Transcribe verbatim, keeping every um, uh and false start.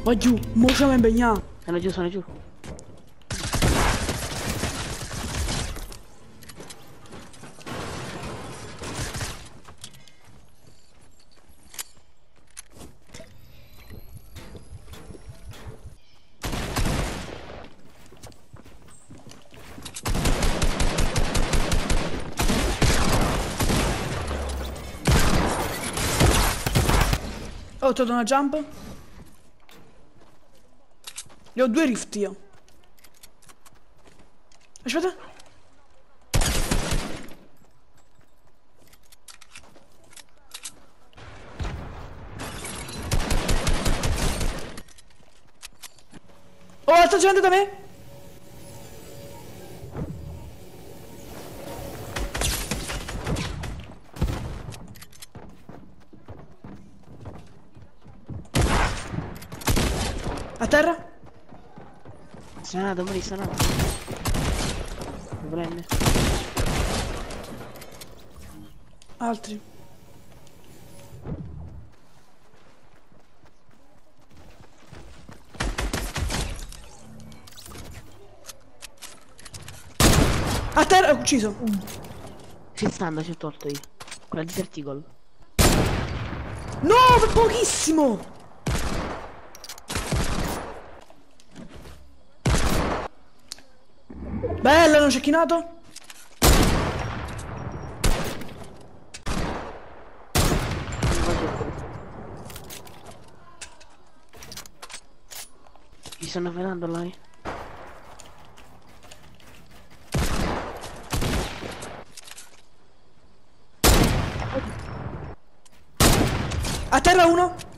Va giù, mo siamo impegnati. Sono giù, sono giù. Oh, ti ho dato una jump. Ne ho due rift io. Aspetta. Oh, altra gente da me. A terra. Sono andato, Mori, sono andato. Mi prende. Altri. A terra, ho ucciso. Ci stando, ci ho tolto io. Quella di Sertigol. No, per pochissimo. Bello, non c'è chinato. Mi stanno vedendo là. eh. A terra uno.